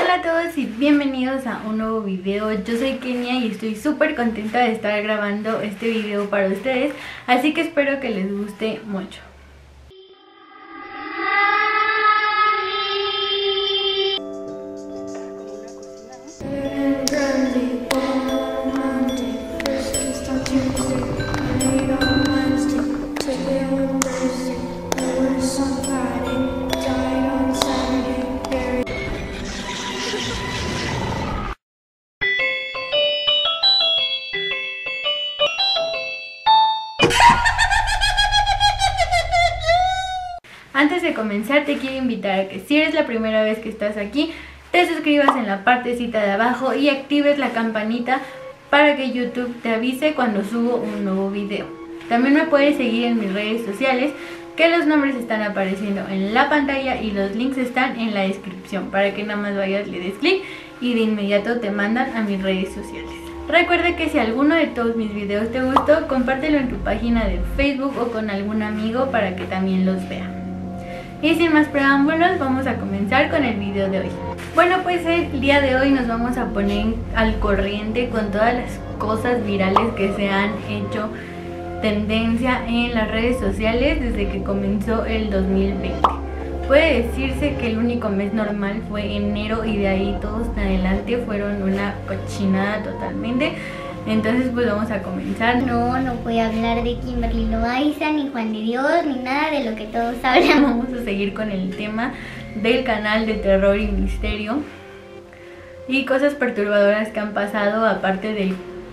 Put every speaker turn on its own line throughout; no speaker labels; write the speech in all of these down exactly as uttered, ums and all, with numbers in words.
Hola a todos y bienvenidos a un nuevo video. Yo soy Kenia y estoy súper contenta de estar grabando este video para ustedes, así que espero que les guste mucho. Antes de comenzar te quiero invitar a que si eres la primera vez que estás aquí, te suscribas en la partecita de abajo y actives la campanita para que YouTube te avise cuando subo un nuevo video. También me puedes seguir en mis redes sociales, que los nombres están apareciendo en la pantalla y los links están en la descripción para que nada más vayas, le des clic y de inmediato te mandan a mis redes sociales. Recuerda que si alguno de todos mis videos te gustó, compártelo en tu página de Facebook o con algún amigo para que también los vea. Y sin más preámbulos, vamos a comenzar con el video de hoy. Bueno, pues el día de hoy nos vamos a poner al corriente con todas las cosas virales que se han hecho tendencia en las redes sociales desde que comenzó el dos mil veinte. Puede decirse que el único mes normal fue enero y de ahí todos en adelante fueron una cochinada totalmente. Entonces pues vamos a comenzar.
No, no voy a hablar de Kimberly Loaiza, ni Juan de Dios, ni nada de lo que todos hablan.
Vamos a seguir con el tema del canal de terror y misterio y cosas perturbadoras que han pasado, aparte de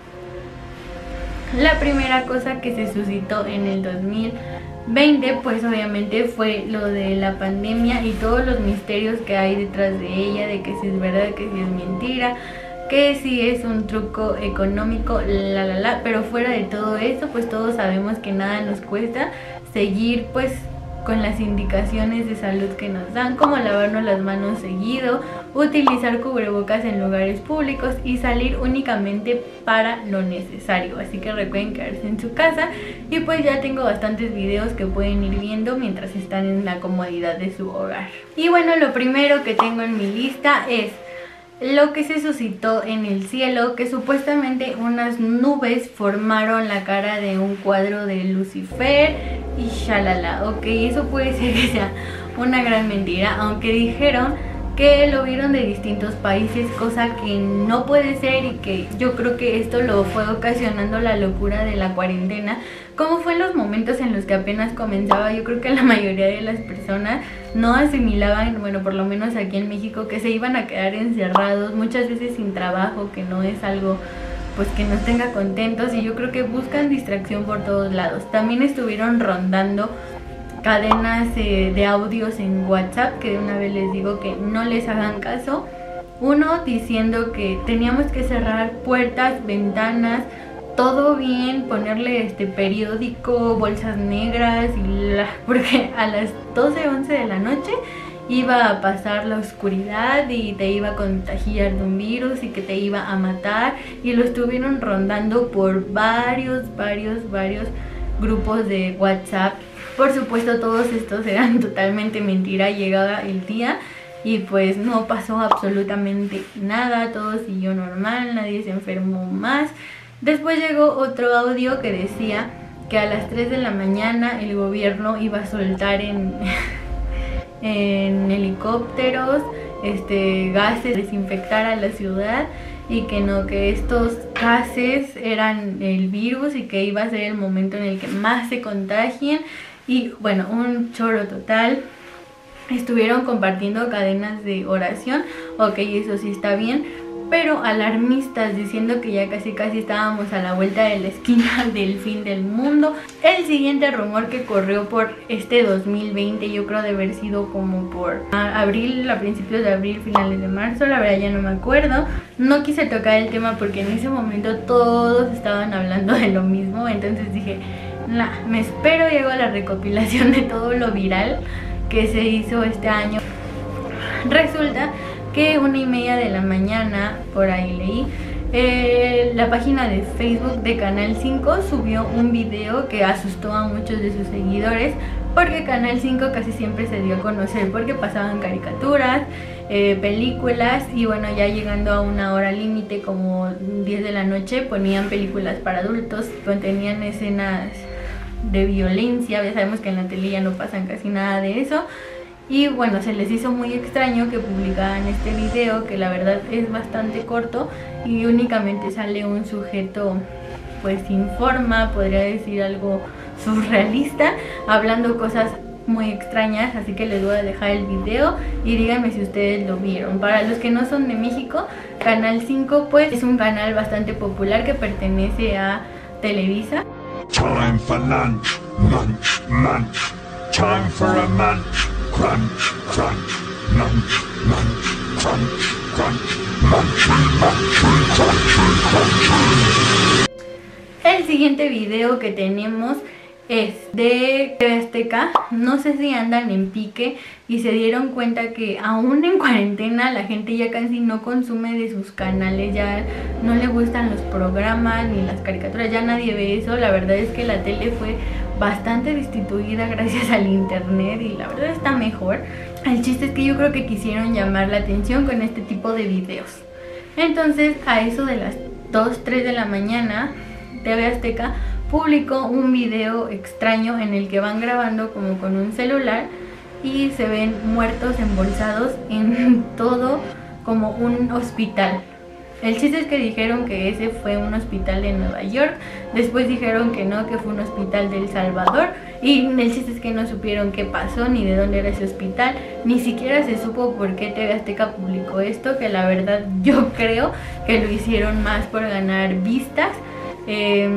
la primera cosa que se suscitó en el dos mil veinte, pues obviamente fue lo de la pandemia y todos los misterios que hay detrás de ella, de que si es verdad, que si es mentira, que si es un truco económico, la la la, pero fuera de todo eso, pues todos sabemos que nada nos cuesta seguir pues con las indicaciones de salud que nos dan, como lavarnos las manos seguido, utilizar cubrebocas en lugares públicos y salir únicamente para lo necesario. Así que recuerden quedarse en su casa y pues ya tengo bastantes videos que pueden ir viendo mientras están en la comodidad de su hogar. Y bueno, lo primero que tengo en mi lista es lo que se suscitó en el cielo, que supuestamente unas nubes formaron la cara de un cuadro de Lucifer y shalala. Ok, eso puede ser que sea una gran mentira, aunque dijeron que lo vieron de distintos países, cosa que no puede ser, y que yo creo que esto lo fue ocasionando la locura de la cuarentena, como fue en los momentos en los que apenas comenzaba. Yo creo que la mayoría de las personas no asimilaban, bueno, por lo menos aquí en México, que se iban a quedar encerrados, muchas veces sin trabajo, que no es algo pues que nos tenga contentos, y yo creo que buscan distracción por todos lados. También estuvieron rondando cadenas eh, de audios en WhatsApp, que de una vez les digo que no les hagan caso. Uno diciendo que teníamos que cerrar puertas, ventanas, todo bien, ponerle este periódico, bolsas negras, y la, porque a las doce, once de la noche iba a pasar la oscuridad y te iba a contagiar de un virus y que te iba a matar, y lo estuvieron rondando por varios, varios, varios grupos de WhatsApp. Por supuesto todos estos eran totalmente mentira. Llegaba el día y pues no pasó absolutamente nada, todo siguió normal, nadie se enfermó más. Después llegó otro audio que decía que a las tres de la mañana el gobierno iba a soltar en, en helicópteros este, gases, desinfectar a la ciudad, y que no, que estos gases eran el virus y que iba a ser el momento en el que más se contagien. Y bueno, un choro total. Estuvieron compartiendo cadenas de oración, ok, eso sí está bien, pero alarmistas, diciendo que ya casi casi estábamos a la vuelta de la esquina del fin del mundo. El siguiente rumor que corrió por este dos mil veinte, yo creo de haber sido como por abril, a principios de abril, finales de marzo, la verdad ya no me acuerdo. No quise tocar el tema porque en ese momento todos estaban hablando de lo mismo, entonces dije, nah, me espero y hago la recopilación de todo lo viral que se hizo este año. Resulta que una y media de la mañana, por ahí leí, eh, la página de Facebook de Canal cinco subió un video que asustó a muchos de sus seguidores, porque Canal cinco casi siempre se dio a conocer porque pasaban caricaturas, eh, películas, y bueno, ya llegando a una hora límite como diez de la noche ponían películas para adultos, contenían escenas de violencia. Ya sabemos que en la tele ya no pasan casi nada de eso, y bueno, se les hizo muy extraño que publicaran este video, que la verdad es bastante corto y únicamente sale un sujeto pues sin forma, podría decir algo surrealista, hablando cosas muy extrañas. Así que les voy a dejar el video y díganme si ustedes lo vieron. Para los que no son de México, Canal cinco pues es un canal bastante popular que pertenece a Televisa.
Time for lunch, lunch, lunch. Time for a munch, crunch, crunch, lunch, lunch, crunch, crunch, munch, munch, crunch, crunch.
El siguiente video que tenemos es de T V Azteca. No sé si andan en pique y se dieron cuenta que aún en cuarentena la gente ya casi no consume de sus canales, ya no le gustan los programas ni las caricaturas, ya nadie ve eso. La verdad es que la tele fue bastante destituida gracias al internet y la verdad está mejor. El chiste es que yo creo que quisieron llamar la atención con este tipo de videos. Entonces a eso de las dos, tres de la mañana, T V Azteca publicó un video extraño en el que van grabando como con un celular y se ven muertos embolsados en todo como un hospital. El chiste es que dijeron que ese fue un hospital de Nueva York, después dijeron que no, que fue un hospital de El Salvador, y el chiste es que no supieron qué pasó ni de dónde era ese hospital, ni siquiera se supo por qué T V Azteca publicó esto, que la verdad yo creo que lo hicieron más por ganar vistas, eh,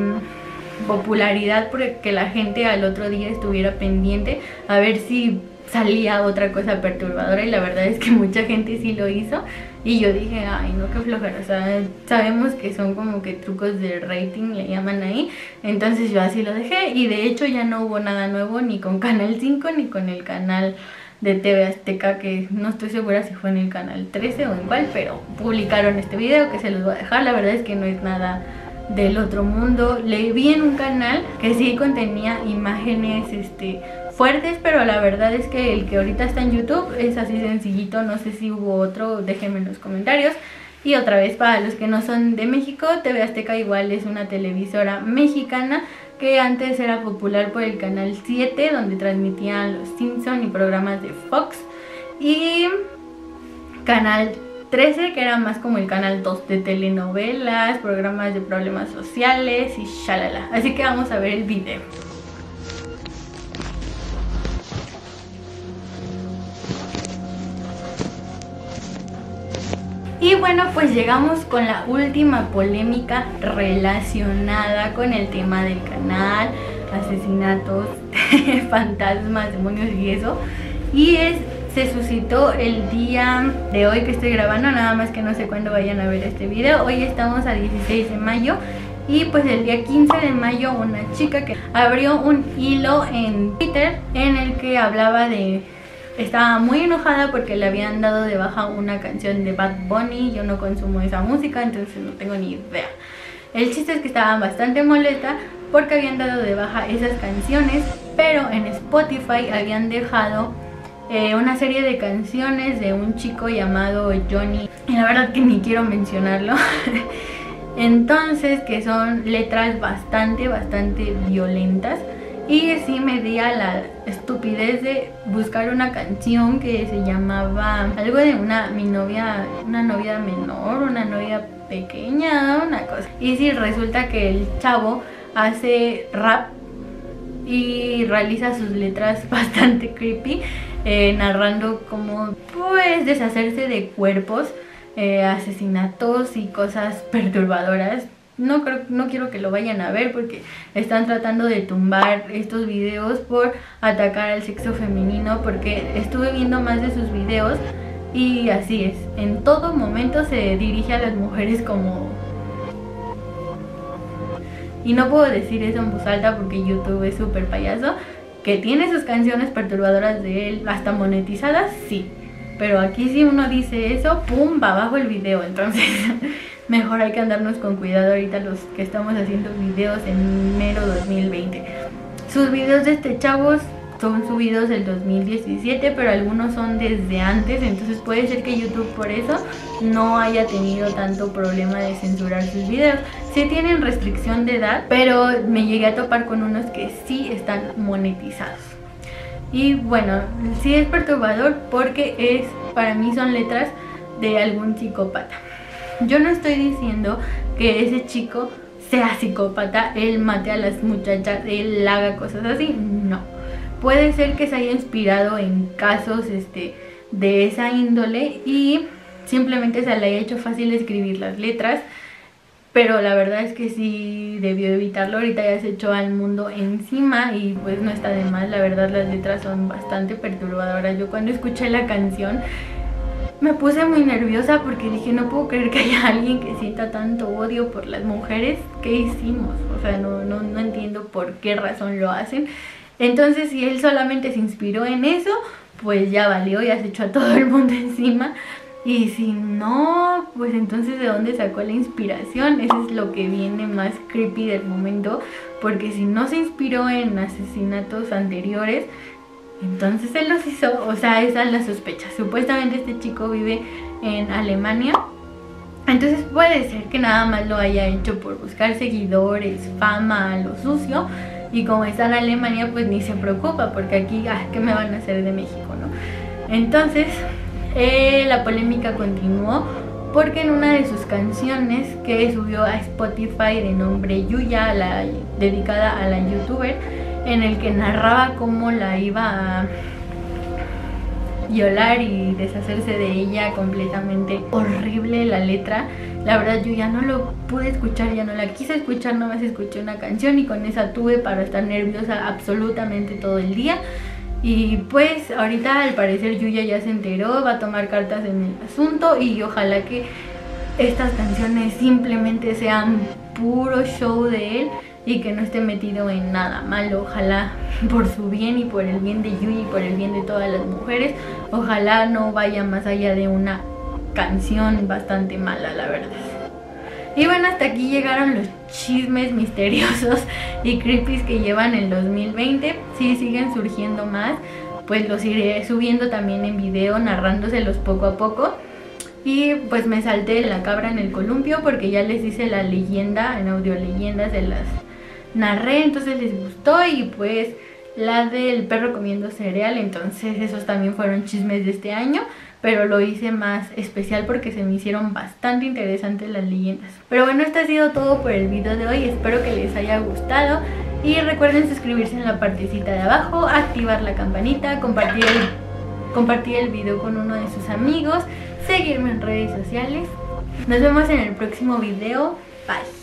popularidad, porque la gente al otro día estuviera pendiente a ver si salía otra cosa perturbadora, y la verdad es que mucha gente sí lo hizo. Y yo dije, ay no, qué flojera, o sea, sabemos que son como que trucos de rating, le llaman ahí. Entonces yo así lo dejé, y de hecho ya no hubo nada nuevo ni con Canal cinco ni con el canal de T V Azteca, que no estoy segura si fue en el canal trece o en cuál, pero publicaron este video que se los voy a dejar. La verdad es que no es nada del otro mundo. Le vi en un canal que sí contenía imágenes este fuertes, pero la verdad es que el que ahorita está en YouTube es así sencillito. No sé si hubo otro, déjenme en los comentarios. Y otra vez, para los que no son de México, T V Azteca igual es una televisora mexicana que antes era popular por el canal siete, donde transmitían Los Simpson y programas de Fox, y canal trece, que era más como el canal dos de telenovelas, programas de problemas sociales y shalala. Así que vamos a ver el video. Y bueno, pues llegamos con la última polémica relacionada con el tema del canal, asesinatos, fantasmas, demonios y eso. Y es, se suscitó el día de hoy que estoy grabando, nada más que no sé cuándo vayan a ver este video. Hoy estamos a dieciséis de mayo. Y pues el día quince de mayo una chica que abrió un hilo en Twitter en el que hablaba de... Estaba muy enojada porque le habían dado de baja una canción de Bad Bunny. Yo no consumo esa música, entonces no tengo ni idea. El chiste es que estaba bastante molesta porque habían dado de baja esas canciones, pero en Spotify habían dejado eh, una serie de canciones de un chico llamado Johnny. Y la verdad que ni quiero mencionarlo. Entonces, que son letras bastante, bastante violentas. Y sí me di a la estupidez de buscar una canción que se llamaba algo de una mi novia, una novia menor, una novia pequeña, una cosa. Y sí, resulta que el chavo hace rap y realiza sus letras bastante creepy, eh, narrando como pues deshacerse de cuerpos, eh, asesinatos y cosas perturbadoras. No creo, no quiero que lo vayan a ver porque están tratando de tumbar estos videos por atacar al sexo femenino, porque estuve viendo más de sus videos y así es, en todo momento se dirige a las mujeres como... Y no puedo decir eso en voz alta porque YouTube es súper payaso, que tiene sus canciones perturbadoras de él, hasta monetizadas, sí. Pero aquí si uno dice eso, pum, va abajo el video, entonces... Mejor hay que andarnos con cuidado ahorita los que estamos haciendo videos en mero dos mil veinte. Sus videos de este chavo son subidos del dos mil diecisiete, pero algunos son desde antes, entonces puede ser que YouTube por eso no haya tenido tanto problema de censurar sus videos. Sí tienen restricción de edad, pero me llegué a topar con unos que sí están monetizados. Y bueno, sí es perturbador porque es, para mí son letras de algún psicópata. Yo no estoy diciendo que ese chico sea psicópata, él mate a las muchachas, él haga cosas así, no. Puede ser que se haya inspirado en casos este, de esa índole y simplemente se le haya hecho fácil escribir las letras, pero la verdad es que sí debió evitarlo. Ahorita ya se echó al mundo encima y pues no está de más. La verdad las letras son bastante perturbadoras. Yo cuando escuché la canción me puse muy nerviosa porque dije, no puedo creer que haya alguien que sienta tanto odio por las mujeres. ¿Qué hicimos? O sea, no, no, no entiendo por qué razón lo hacen. Entonces, si él solamente se inspiró en eso, pues ya valió, ya se echó a todo el mundo encima. Y si no, pues entonces ¿de dónde sacó la inspiración? Eso es lo que viene más creepy del momento, porque si no se inspiró en asesinatos anteriores, entonces él los hizo. O sea, esa es la sospecha. Supuestamente este chico vive en Alemania, entonces puede ser que nada más lo haya hecho por buscar seguidores, fama, lo sucio. Y como está en Alemania, pues ni se preocupa, porque aquí, ah, ¿qué me van a hacer de México, no? Entonces, eh, la polémica continuó porque en una de sus canciones que subió a Spotify de nombre Yuya, la, dedicada a la youtuber, en el que narraba cómo la iba a violar y deshacerse de ella, completamente horrible la letra. La verdad yo ya no lo pude escuchar, ya no la quise escuchar, nomás escuché una canción y con esa tuve para estar nerviosa absolutamente todo el día. Y pues ahorita al parecer Yuya ya se enteró, va a tomar cartas en el asunto y ojalá que estas canciones simplemente sean puro show de él y que no esté metido en nada malo. Ojalá por su bien y por el bien de Yuya y por el bien de todas las mujeres, ojalá no vaya más allá de una canción bastante mala, la verdad. Y bueno, hasta aquí llegaron los chismes misteriosos y creepies que llevan el dos mil veinte. Si siguen surgiendo más, pues los iré subiendo también en video, narrándoselos poco a poco. Y pues me salté la cabra en el columpio porque ya les hice la leyenda, en audio leyendas se las narré, entonces les gustó. Y pues la del perro comiendo cereal, entonces esos también fueron chismes de este año, pero lo hice más especial porque se me hicieron bastante interesantes las leyendas. Pero bueno, esto ha sido todo por el video de hoy, espero que les haya gustado y recuerden suscribirse en la partecita de abajo, activar la campanita, compartir el, compartir el video con uno de sus amigos, seguirme en redes sociales. Nos vemos en el próximo video, bye.